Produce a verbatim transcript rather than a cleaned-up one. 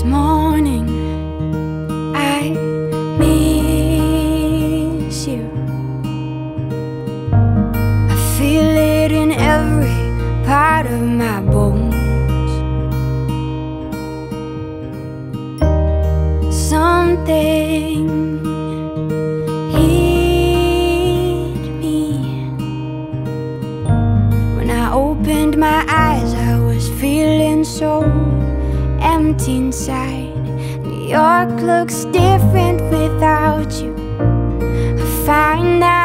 this morning. I miss you. I feel it in every part of my bones. Something hit me when I opened my eyes. I was feeling so empty inside. New York looks different without you. I find that